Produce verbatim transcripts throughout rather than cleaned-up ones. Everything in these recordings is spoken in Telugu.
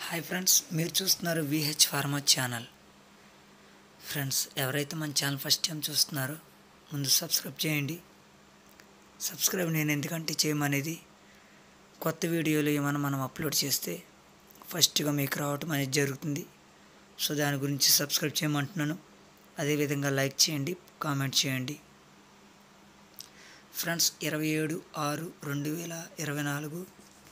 హాయ్ ఫ్రెండ్స్, మీరు చూస్తున్నారు విహెచ్ ఫార్మా ఛానల్. ఫ్రెండ్స్, ఎవరైతే మన ఛానల్ ఫస్ట్ టైం చూస్తున్నారో ముందు సబ్స్క్రైబ్ చేయండి. సబ్స్క్రైబ్ నేను ఎందుకంటే చేయమనేది కొత్త వీడియోలు ఏమైనా మనం అప్లోడ్ చేస్తే ఫస్ట్గా మీకు రావటం అనేది జరుగుతుంది. సో దాని గురించి సబ్స్క్రైబ్ చేయమంటున్నాను. అదేవిధంగా లైక్ చేయండి, కామెంట్ చేయండి. ఫ్రెండ్స్, ఇరవై ఏడు ఆరు రెండు వేల ఇరవై నాలుగు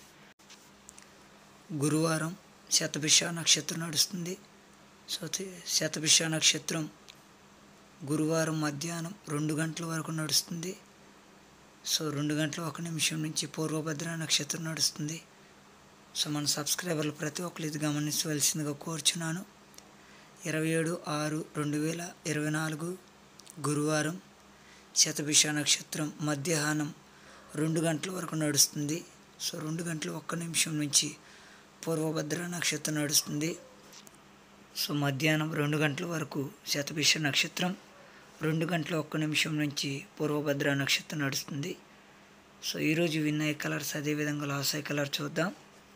గురువారం శతభిష నక్షత్రం నడుస్తుంది. సో శతభిష నక్షత్రం గురువారం మధ్యాహ్నం రెండు గంటల వరకు నడుస్తుంది. సో రెండు గంటల ఒక నిమిషం నుంచి పూర్వభద్ర నక్షత్రం నడుస్తుంది. సో మన సబ్స్క్రైబర్లు ప్రతి ఒక్కరు ఇది గమనించవలసిందిగా కోరుచున్నాను. ఇరవై ఏడు ఆరు రెండు వేల ఇరవై నాలుగు గురువారం శతభిష నక్షత్రం మధ్యాహ్నం రెండు గంటల వరకు నడుస్తుంది. సో రెండు గంటల ఒక్క నిమిషం నుంచి పూర్వభద్ర నక్షత్రం నడుస్తుంది. సో మధ్యాహ్నం రెండు గంటల వరకు శతభిష నక్షత్రం, రెండు గంటల ఒక్క నిమిషం నుంచి పూర్వభద్ర నక్షత్రం నడుస్తుంది. సో ఈరోజు విన్నయ్య కలర్స్, అదేవిధంగా లాసయ్య కలర్ చూద్దాం.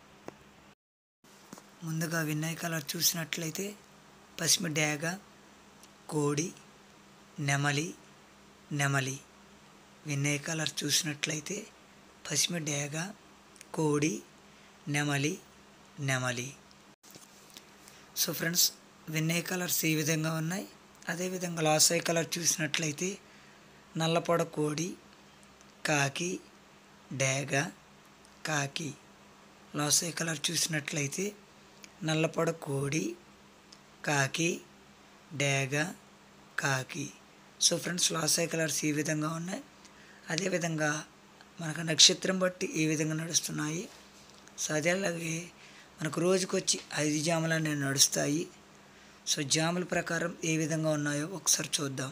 ముందుగా విన్నయ్య కలర్ చూసినట్లయితే పశ్చిమ డేగ, కోడి, నెమలి, నెమలి. విన్నయ్య కలర్ చూసినట్లయితే పశ్చిమ డేగ, కోడి, నెమలి, నెమలి. సో ఫ్రెండ్స్, విన్నయ్య కలర్స్ ఈ విధంగా ఉన్నాయి. అదేవిధంగా లాసయ్య కలర్ చూసినట్లయితే నల్లపొడ కోడి, కాకి, డేగ, కాకి. లాసయ్య కలర్ చూసినట్లయితే నల్లపొడ కోడి, కాకి, డేగ, కాకి. సో ఫ్రెండ్స్, లాసయ్య కలర్స్ ఈ విధంగా ఉన్నాయి. అదేవిధంగా మనకు నక్షత్రం బట్టి ఈ విధంగా నడుస్తున్నాయి. సో అదేలాగే మనకు రోజుకొచ్చి ఐదు జాములు అనేవి నడుస్తాయి. సో జాముల ప్రకారం ఏ విధంగా ఉన్నాయో ఒకసారి చూద్దాం.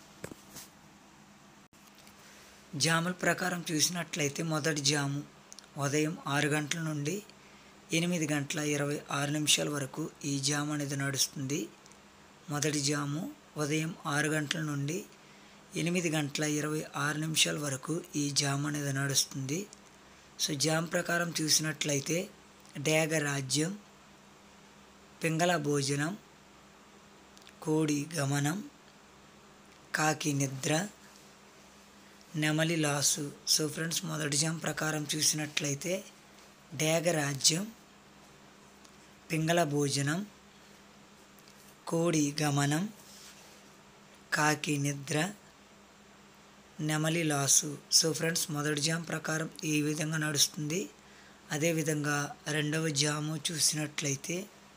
జాముల ప్రకారం చూసినట్లయితే మొదటి జాము ఉదయం ఆరు గంటల నుండి ఎనిమిది గంటల ఇరవై ఆరు నిమిషాల వరకు ఈ జాము అనేది నడుస్తుంది. మొదటి జాము ఉదయం ఆరు గంటల నుండి ఎనిమిది గంటల ఇరవై ఆరు నిమిషాల వరకు ఈ జాము అనేది నడుస్తుంది. సో జామ్ ప్రకారం చూసినట్లయితే డేగ రాజ్యం, పింగళ భోజనం, కోడి గమనం, కాకి నిద్ర, నెమలి లాసు. సో ఫ్రెండ్స్, మొదటి జామ్ ప్రకారం చూసినట్లయితే డేగ రాజ్యం, పింగళ భోజనం, కోడి గమనం, కాకి నిద్ర, నెమలి లాసు. సో ఫ్రెండ్స్, మొదటి జామ్ ప్రకారం ఈ విధంగా నడుస్తుంది. అదేవిధంగా రెండవ జాము చూసినట్లయితే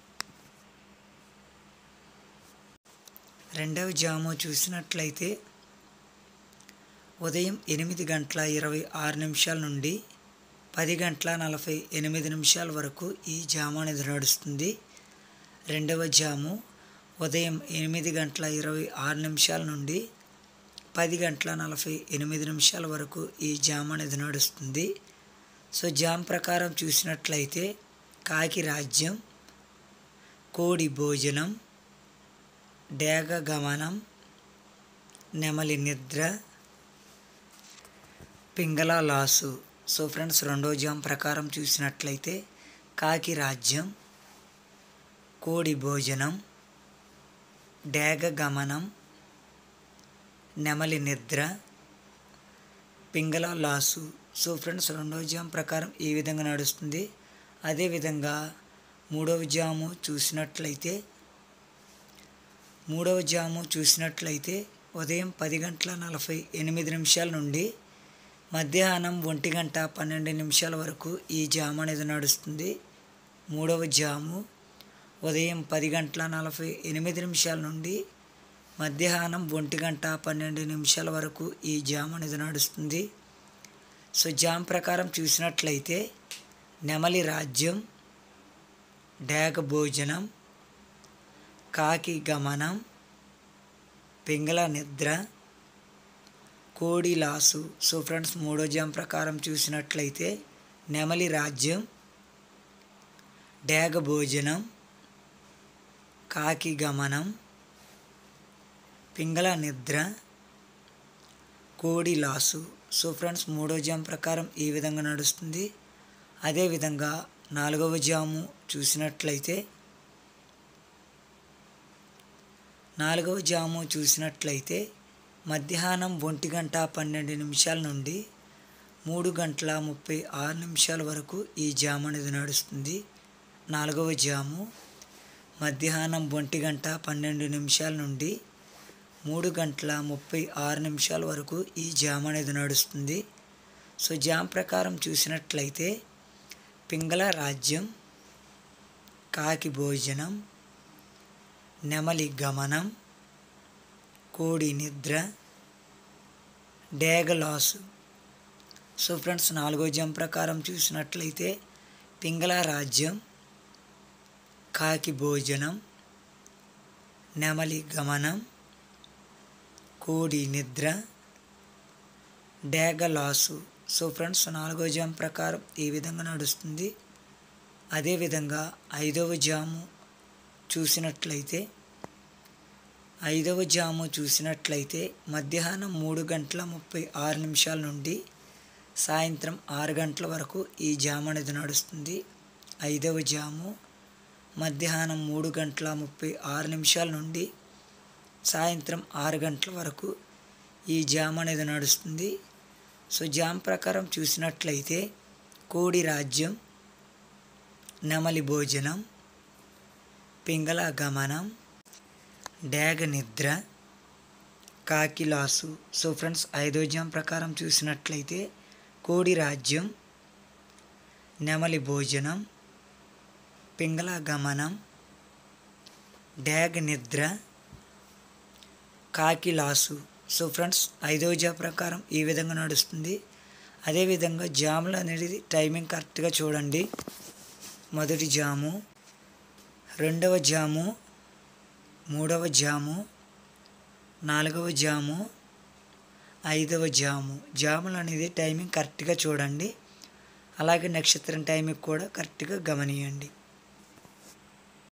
రెండవ జాము చూసినట్లయితే ఉదయం ఎనిమిది గంటల ఇరవై ఆరు నిమిషాల నుండి పది గంటల నలభై ఎనిమిది నిమిషాల వరకు ఈ జాము అనేది నడుస్తుంది. రెండవ జాము ఉదయం ఎనిమిది గంటల ఇరవై ఆరు నిమిషాల నుండి పది గంటల నలభై ఎనిమిది నిమిషాల వరకు ఈ జామ్ అనేది నడుస్తుంది. సో జామ్ ప్రకారం చూసినట్లయితే కాకి రాజ్యం, కోడి భోజనం, డేగ గమనం, నెమలి నిద్ర, పింగళ లాసు. సో ఫ్రెండ్స్, రెండో జామ్ ప్రకారం చూసినట్లయితే కాకి రాజ్యం, కోడి భోజనం, డేగ గమనం, నెమలి నిద్ర, పింగళ లాసు. సో ఫ్రెండ్స్, రెండవ జాము ప్రకారం ఈ విధంగా నడుస్తుంది. అదేవిధంగా మూడవ జాము చూసినట్లయితే మూడవ జాము చూసినట్లయితే ఉదయం పది గంటల నలభై ఎనిమిది నిమిషాల నుండి మధ్యాహ్నం ఒంటి గంట పన్నెండు నిమిషాల వరకు ఈ జాము అనేది నడుస్తుంది. మూడవ జాము ఉదయం పది గంటల నలభై ఎనిమిది నిమిషాల నుండి మధ్యాహ్నం ఒంటి గంట పన్నెండు నిమిషాల వరకు ఈ జాము అనేది నడుస్తుంది. సో జామ్ ప్రకారం చూసినట్లయితే నెమలి రాజ్యం, డేగ భోజనం, కాకి గమనం, పింగళ నిద్ర, కోడి లాసు. సో ఫ్రెండ్స్, మూడో జామ్ ప్రకారం చూసినట్లయితే నెమలి రాజ్యం, డేగ భోజనం, కాకి గమనం, పింగళ నిద్ర, కోడి లాసు. సో ఫ్రెండ్స్, మూడో జామ్ ప్రకారం ఈ విధంగా నడుస్తుంది. అదేవిధంగా నాలుగవ జాము చూసినట్లయితే నాలుగవ జాము చూసినట్లయితే మధ్యాహ్నం ఒంటి గంట పన్నెండు నిమిషాల నుండి మూడు గంటల ముప్పై ఆరు నిమిషాల వరకు ఈ జాము అనేది నడుస్తుంది. నాలుగవ జాము మధ్యాహ్నం ఒంటి గంట పన్నెండు నిమిషాల నుండి మూడు గంటల ముప్పై ఆరు నిమిషాల వరకు ఈ జాము అనేది నడుస్తుంది. సో జామ్ ప్రకారం చూసినట్లయితే పింగళ రాజ్యం, కాకి భోజనం, నెమలి గమనం, కోడి నిద్ర, డేగలాసు. సో ఫ్రెండ్స్, నాలుగో జామ్ ప్రకారం చూసినట్లయితే పింగళ రాజ్యం, కాకి భోజనం, నెమలి గమనం, కోడి నిద్ర, డేగలాసు. సో ఫ్రెండ్స్, నాలుగో జామ్ ప్రకారం ఈ విధంగా నడుస్తుంది. అదేవిధంగా ఐదవ జాము చూసినట్లయితే ఐదవ జాము చూసినట్లయితే మధ్యాహ్నం మూడు గంటల ముప్పై ఆరు నిమిషాల నుండి సాయంత్రం ఆరు గంటల వరకు ఈ జాము అనేది నడుస్తుంది. ఐదవ జాము మధ్యాహ్నం మూడు గంటల ముప్పై ఆరు నిమిషాల నుండి సాయంత్రం ఆరు గంటల వరకు ఈ జాము అనేది నడుస్తుంది. సో జామ్ ప్రకారం చూసినట్లయితే కోడి రాజ్యం, నెమలి భోజనం, పింగళ గమనం, డేగ నిద్ర, కాకిలాసు. సో ఫ్రెండ్స్, ఐదో జామ్ ప్రకారం చూసినట్లయితే కోడి రాజ్యం, నెమలి భోజనం, పింగళ గమనం, డేగ నిద్ర, కాకిలాసు. సో ఫ్రెండ్స్, ఐదవ జామ్ ప్రకారం ఈ విధంగా నడుస్తుంది. అదేవిధంగా జాములు అనేది టైమింగ్ కరెక్ట్గా చూడండి. మొదటి జాము, రెండవ జాము, మూడవ జాము, నాలుగవ జాము, ఐదవ జాము. జాములు అనేది టైమింగ్ కరెక్ట్గా చూడండి. అలాగే నక్షత్రం టైమింగ్ కూడా కరెక్ట్గా గమనియండి.